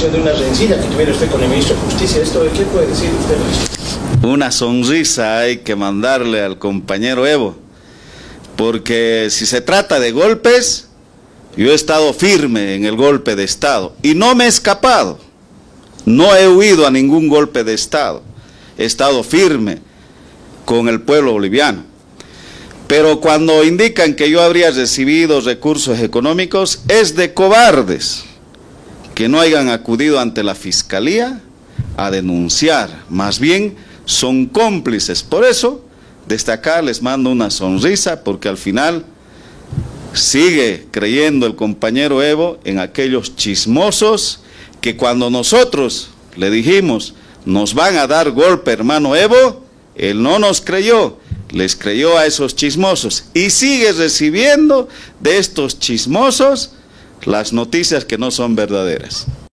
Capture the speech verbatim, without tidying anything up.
inicio de una rencilla que tuviera usted con el ministro de Justicia. ¿Esto qué puede decir usted? Una sonrisa hay que mandarle al compañero Evo, porque si se trata de golpes, yo he estado firme en el golpe de Estado y no me he escapado, no he huido a ningún golpe de Estado, he estado firme con el pueblo boliviano. Pero cuando indican que yo habría recibido recursos económicos, es de cobardes que no hayan acudido ante la Fiscalía a denunciar, más bien son cómplices. Por eso, desde acá les mando una sonrisa, porque al final sigue creyendo el compañero Evo en aquellos chismosos que cuando nosotros le dijimos, nos van a dar golpe, hermano Evo, él no nos creyó, les creyó a esos chismosos y sigue recibiendo de estos chismosos las noticias que no son verdaderas.